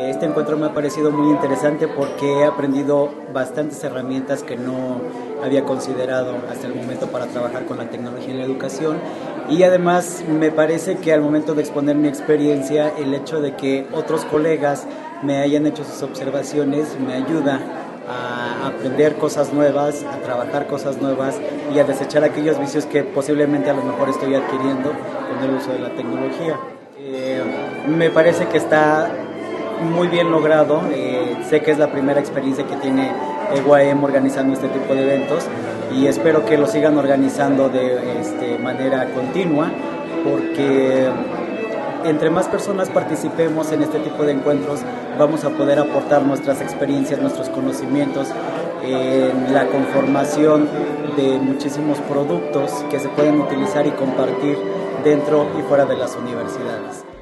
Este encuentro me ha parecido muy interesante porque he aprendido bastantes herramientas que no había considerado hasta el momento para trabajar con la tecnología en la educación, y además me parece que al momento de exponer mi experiencia, el hecho de que otros colegas me hayan hecho sus observaciones me ayuda a aprender cosas nuevas, a trabajar cosas nuevas y a desechar aquellos vicios que posiblemente a lo mejor estoy adquiriendo con el uso de la tecnología. Me parece que está muy bien logrado. Sé que es la primera experiencia que tiene EWAEM organizando este tipo de eventos y espero que lo sigan organizando de manera continua, porque entre más personas participemos en este tipo de encuentros vamos a poder aportar nuestras experiencias, nuestros conocimientos en la conformación de muchísimos productos que se pueden utilizar y compartir dentro y fuera de las universidades.